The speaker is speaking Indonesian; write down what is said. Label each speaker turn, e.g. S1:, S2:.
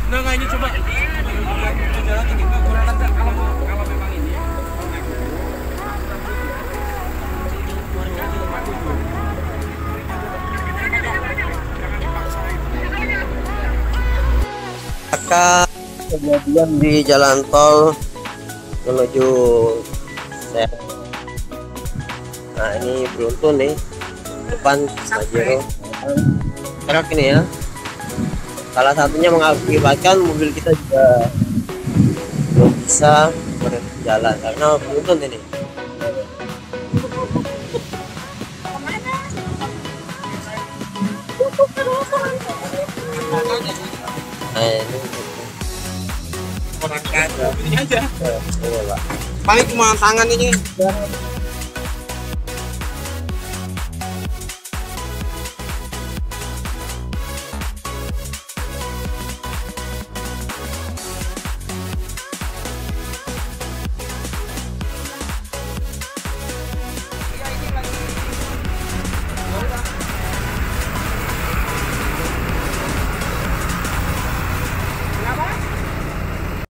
S1: Enggak ini coba. Jalan ini enggak kurang enggak kalau memang ini.
S2: Maka kejadian di jalan tol menuju Serang. Nah ini beruntun nih depan Pajero truk ini ya, salah satunya mengakibatkan mobil kita juga belum bisa berjalan karena beruntun ini. Nah ini
S1: Orang kan ini aja.
S2: Pak.
S1: Paling cuma tangan ini.